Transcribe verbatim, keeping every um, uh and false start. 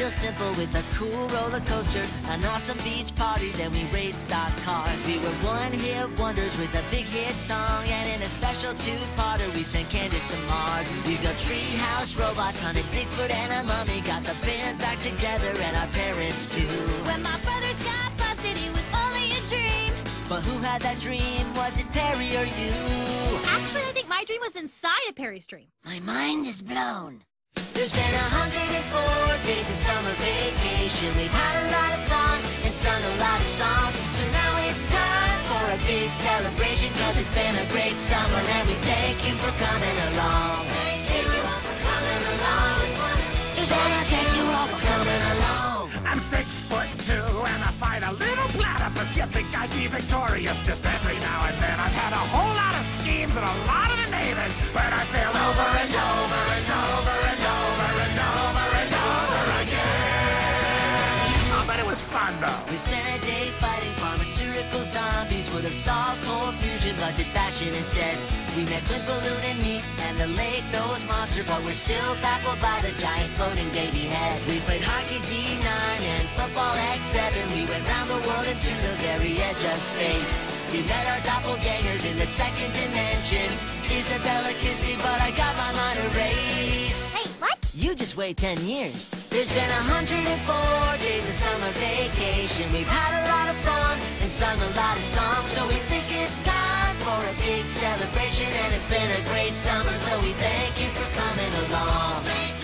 real simple with a cool roller coaster, an awesome beach party, then we raced stock cars. We were one-hit wonders with a big hit song, and in a special two-parter we sent Candace to Mars. We built treehouse robots, hunted Bigfoot and a mummy, got the band back together and our parents too. When my brothers got busted, it was only a dream. But who had that dream? Was it Perry or you? Actually, I think my dream was inside a Perry's dream. My mind is blown. There's been a hundred and four days of summer vacation. We've had a lot of fun and sung a lot of songs. So now it's time for a big celebration, cause it's been a great summer and we thank you for coming along. Thank you all for coming along. Susanna, thank you all for coming along. I'm six foot two and I fight a little platypus. You think I'd be victorious just every now and then? I've had a whole lot of schemes and a lot of the neighbors, but I fail over and over and over and over and over and over again. Oh, but it was fun though. We spent a day fighting pharmaceutical zombies. Would have solved cold fusion, but did fashion instead. We met Clint Balloon and me and the Lake Nose Monster, but we're still baffled by the giant floating baby head. We played hockey Z nine and football X seven. We went round the world and to the very edge of space. We met our doppelgangers in the second dimension. Isabella kissed me, but I got my mind erased. Wait, what? You just wait ten years. There's been a hundred and four days of summer vacation. We've had a lot of fun and sung a lot of songs, so we think it's time for a big celebration. And it's been a great summer, so we thank you for coming along.